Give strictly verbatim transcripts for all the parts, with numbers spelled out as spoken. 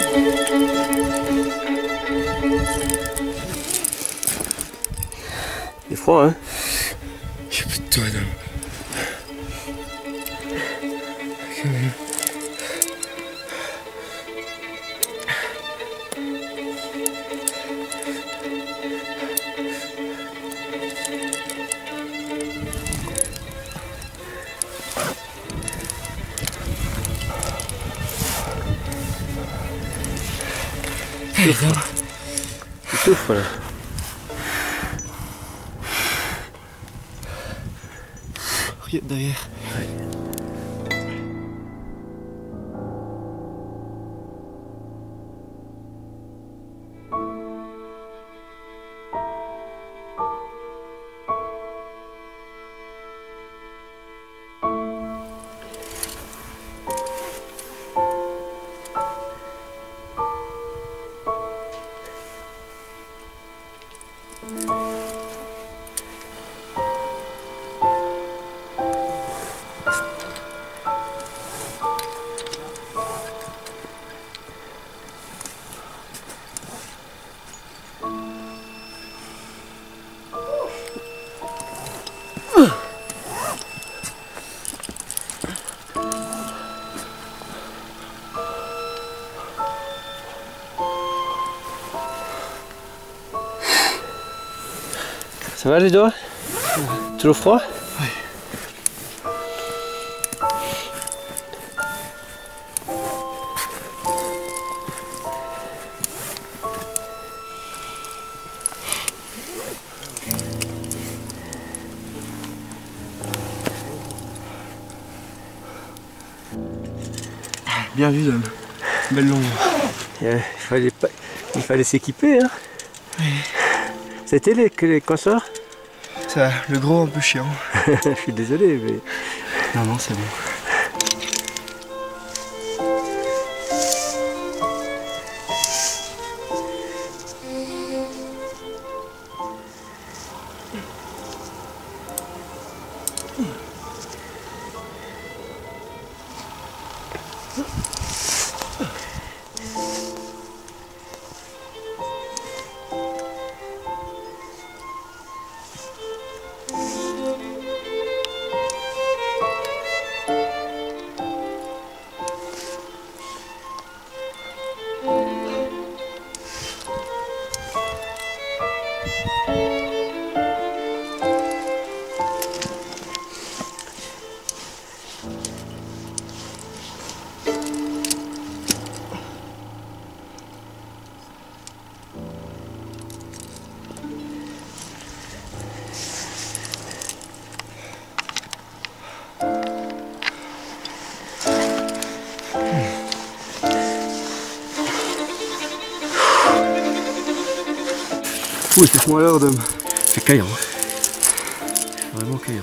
Il est froid, hein? Putain, non. Il souffle là. Regarde derrière. Ouais. Ça va les doigts? Toujours froid? Oui. Bien vu, dame. Belle longue. Il fallait, pas... il fallait s'équiper, hein? Oui. C'était les, les consorts? Ça, le gros un peu chiant. Je suis désolé, mais... Non, non, c'est bon. Ouh, c'est moi l'heure d'homme. C'est caillant. Vraiment caillant.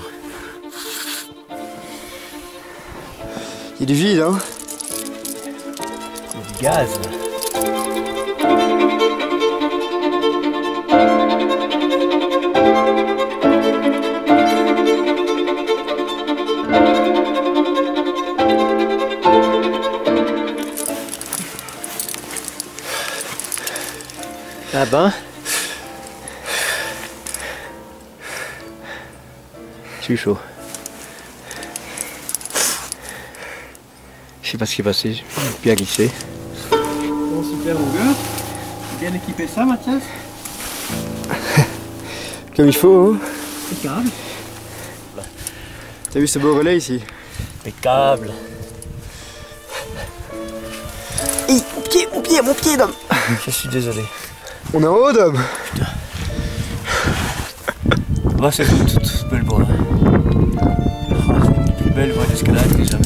Il y a du vide, hein. Il y a du gaz. Ah ben. Je suis chaud. Je sais pas ce qui est passé, j'ai bien glissé. Bon, super longueur. Bien équipé ça, Matthias. Comme il faut, hein. Impeccable. T'as vu ce beau relais ici? Impeccable. Hi, mon pied, mon pied, mon pied, d'homme. Je suis désolé. On est en haut, d'homme. Putain. Bah, c'est une toute belle voie. Oh, c'est une des plus belles voies d'escalade que j'ai jamais